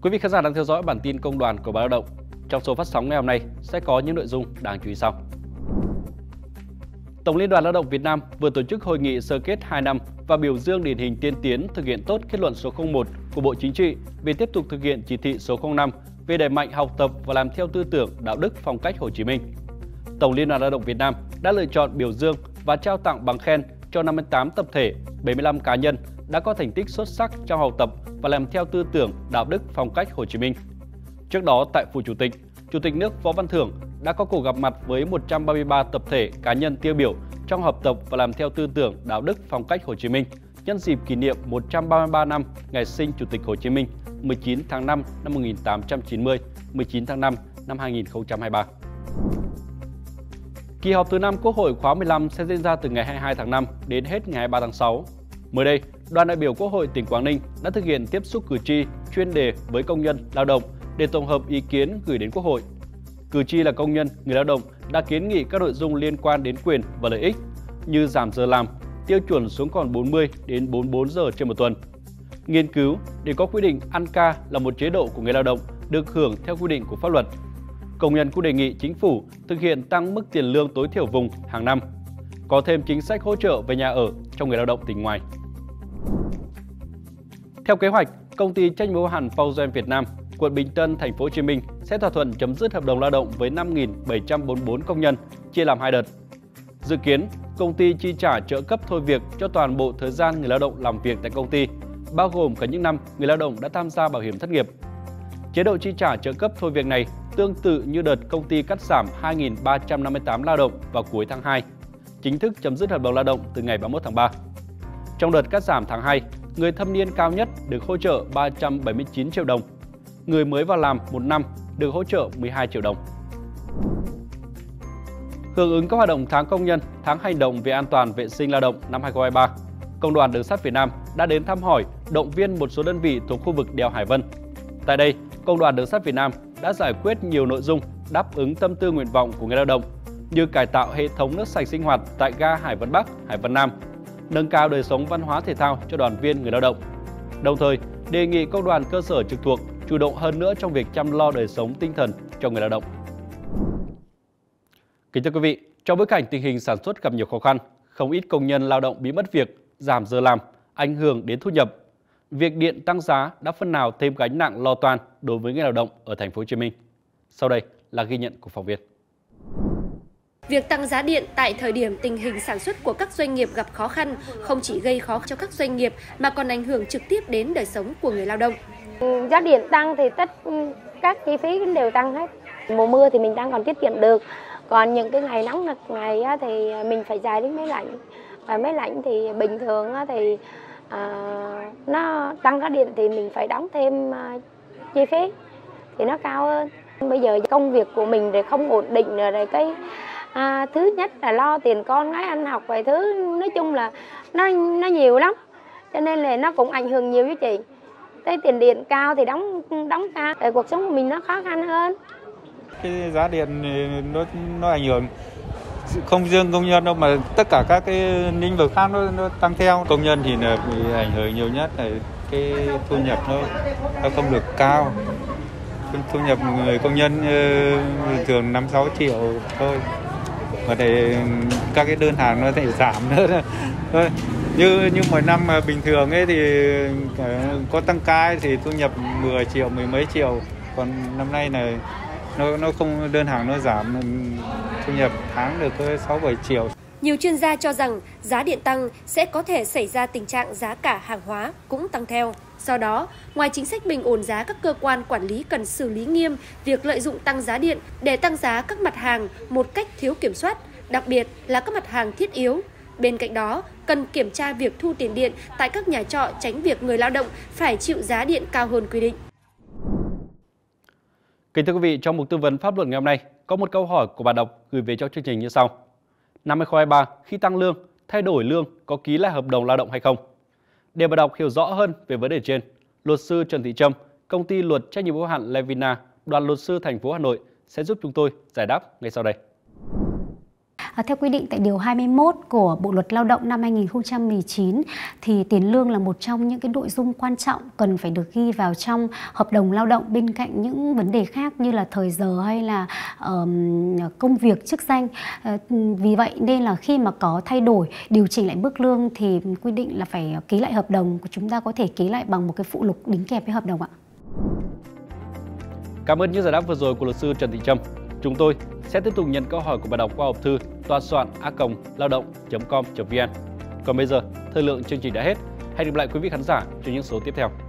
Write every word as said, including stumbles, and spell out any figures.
Quý vị khán giả đang theo dõi bản tin Công đoàn của Báo Lao động. Trong số phát sóng ngày hôm nay sẽ có những nội dung đáng chú ý sau. Tổng Liên đoàn Lao động Việt Nam vừa tổ chức hội nghị sơ kết hai năm và biểu dương điển hình tiên tiến thực hiện tốt kết luận số không một của Bộ Chính trị về tiếp tục thực hiện chỉ thị số không năm về đẩy mạnh học tập và làm theo tư tưởng, đạo đức, phong cách Hồ Chí Minh. Tổng Liên đoàn Lao động Việt Nam đã lựa chọn biểu dương và trao tặng bằng khen cho năm mươi tám tập thể, bảy mươi lăm cá nhân đã có thành tích xuất sắc trong học tập và làm theo tư tưởng, đạo đức, phong cách Hồ Chí Minh. Trước đó tại Phủ Chủ tịch, Chủ tịch nước Võ Văn Thưởng đã có cuộc gặp mặt với một trăm ba mươi ba tập thể cá nhân tiêu biểu trong học tập và làm theo tư tưởng, đạo đức, phong cách Hồ Chí Minh nhân dịp kỷ niệm một trăm ba mươi ba năm ngày sinh Chủ tịch Hồ Chí Minh mười chín tháng năm năm một nghìn tám trăm chín mươi, mười chín tháng năm năm hai nghìn không trăm hai mươi ba. Kỳ họp thứ năm Quốc hội khóa mười lăm sẽ diễn ra từ ngày hai mươi hai tháng năm đến hết ngày hai mươi ba tháng sáu. Mới đây, đoàn đại biểu Quốc hội tỉnh Quảng Ninh đã thực hiện tiếp xúc cử tri chuyên đề với công nhân, lao động để tổng hợp ý kiến gửi đến Quốc hội. Cử tri là công nhân, người lao động đã kiến nghị các nội dung liên quan đến quyền và lợi ích như giảm giờ làm, tiêu chuẩn xuống còn bốn mươi đến bốn mươi bốn giờ trên một tuần. Nghiên cứu để có quy định ăn ca là một chế độ của người lao động được hưởng theo quy định của pháp luật. Công nhân cũng đề nghị chính phủ thực hiện tăng mức tiền lương tối thiểu vùng hàng năm, có thêm chính sách hỗ trợ về nhà ở cho người lao động tỉnh ngoài. Theo kế hoạch, công ty trách nhiệm hữu hạn Paugen Việt Nam, quận Bình Tân, thành phố Hồ Chí Minh sẽ thỏa thuận chấm dứt hợp đồng lao động với năm nghìn bảy trăm bốn mươi tư công nhân, chia làm hai đợt. Dự kiến, công ty chi trả trợ cấp thôi việc cho toàn bộ thời gian người lao động làm việc tại công ty, bao gồm cả những năm người lao động đã tham gia bảo hiểm thất nghiệp. Chế độ chi trả trợ cấp thôi việc này tương tự như đợt công ty cắt giảm hai nghìn ba trăm năm mươi tám lao động vào cuối tháng hai, chính thức chấm dứt hợp đồng lao động từ ngày ba mươi mốt tháng ba. Trong đợt cắt giảm tháng hai, người thâm niên cao nhất được hỗ trợ ba trăm bảy mươi chín triệu đồng, người mới vào làm một năm được hỗ trợ mười hai triệu đồng. Hưởng ứng các hoạt động tháng công nhân, tháng hành động về an toàn vệ sinh lao động năm hai nghìn không trăm hai mươi ba, Công đoàn Đường sắt Việt Nam đã đến thăm hỏi, động viên một số đơn vị thuộc khu vực đèo Hải Vân. Tại đây, Công đoàn Đường sắt Việt Nam đã giải quyết nhiều nội dung đáp ứng tâm tư nguyện vọng của người lao động như cải tạo hệ thống nước sạch sinh hoạt tại ga Hải Vân Bắc, Hải Vân Nam, nâng cao đời sống văn hóa thể thao cho đoàn viên người lao động. Đồng thời, đề nghị công đoàn cơ sở trực thuộc chủ động hơn nữa trong việc chăm lo đời sống tinh thần cho người lao động. Kính thưa quý vị, trong bối cảnh tình hình sản xuất gặp nhiều khó khăn, không ít công nhân lao động bị mất việc, giảm giờ làm, ảnh hưởng đến thu nhập. Việc điện tăng giá đã phần nào thêm gánh nặng lo toan đối với người lao động ở thành phố Hồ Chí Minh. Sau đây là ghi nhận của phóng viên. Việc tăng giá điện tại thời điểm tình hình sản xuất của các doanh nghiệp gặp khó khăn không chỉ gây khó cho các doanh nghiệp mà còn ảnh hưởng trực tiếp đến đời sống của người lao động. Giá điện tăng thì tất các chi phí đều tăng hết. Mùa mưa thì mình đang còn tiết kiệm được, còn những cái ngày nóng nực ngày thì mình phải xài đến máy lạnh. Và máy lạnh thì bình thường thì à, nó tăng giá điện thì mình phải đóng thêm chi phí thì nó cao hơn. Bây giờ công việc của mình thì không ổn định rồi, rồi cái à, thứ nhất là lo tiền con gái ăn học, vài thứ nói chung là nó nó nhiều lắm, cho nên là nó cũng ảnh hưởng nhiều với chị. Cái tiền điện cao thì đóng đóng cao, để cuộc sống của mình nó khó khăn hơn. Cái giá điện nó nó ảnh hưởng không riêng công nhân đâu mà tất cả các cái lĩnh vực khác nó, nó tăng theo. Công nhân thì là bị ảnh hưởng nhiều nhất là cái thu nhập nó nó không được cao. Thu nhập người công nhân thường năm sáu triệu thôi, mà để các cái đơn hàng nó sẽ giảm nữa thôi. Như như mỗi năm mà bình thường ấy thì có tăng ca thì thu nhập mười triệu, mười mấy triệu, còn năm nay là nó nó không, đơn hàng nó giảm, thu nhập tháng được có sáu bảy triệu. Nhiều chuyên gia cho rằng giá điện tăng sẽ có thể xảy ra tình trạng giá cả hàng hóa cũng tăng theo. Do đó, ngoài chính sách bình ổn giá, các cơ quan quản lý cần xử lý nghiêm việc lợi dụng tăng giá điện để tăng giá các mặt hàng một cách thiếu kiểm soát, đặc biệt là các mặt hàng thiết yếu. Bên cạnh đó, cần kiểm tra việc thu tiền điện tại các nhà trọ, tránh việc người lao động phải chịu giá điện cao hơn quy định. Kính thưa quý vị, trong mục tư vấn pháp luật ngày hôm nay, có một câu hỏi của bạn đọc gửi về cho chương trình như sau. Năm hai nghìn không trăm hai mươi ba, khi tăng lương, thay đổi lương có ký lại hợp đồng lao động hay không? Để bạn đọc hiểu rõ hơn về vấn đề trên, luật sư Trần Thị Trâm, công ty luật trách nhiệm hữu hạn Levina, đoàn luật sư thành phố Hà Nội sẽ giúp chúng tôi giải đáp ngay sau đây. À, theo quy định tại điều hai mươi mốt của Bộ luật Lao động năm hai nghìn không trăm mười chín thì tiền lương là một trong những cái nội dung quan trọng cần phải được ghi vào trong hợp đồng lao động bên cạnh những vấn đề khác như là thời giờ hay là um, công việc, chức danh. À, vì vậy nên là khi mà có thay đổi, điều chỉnh lại mức lương thì quy định là phải ký lại hợp đồng của chúng ta có thể ký lại bằng một cái phụ lục đính kèm với hợp đồng ạ. Cảm ơn những giải đáp vừa rồi của luật sư Trần Thị Trâm. Chúng tôi sẽ tiếp tục nhận câu hỏi của bạn đọc qua hộp thư tòa soạn a còng lao động chấm com chấm vn. Còn bây giờ, thời lượng chương trình đã hết. Hẹn gặp lại quý vị khán giả trong những số tiếp theo.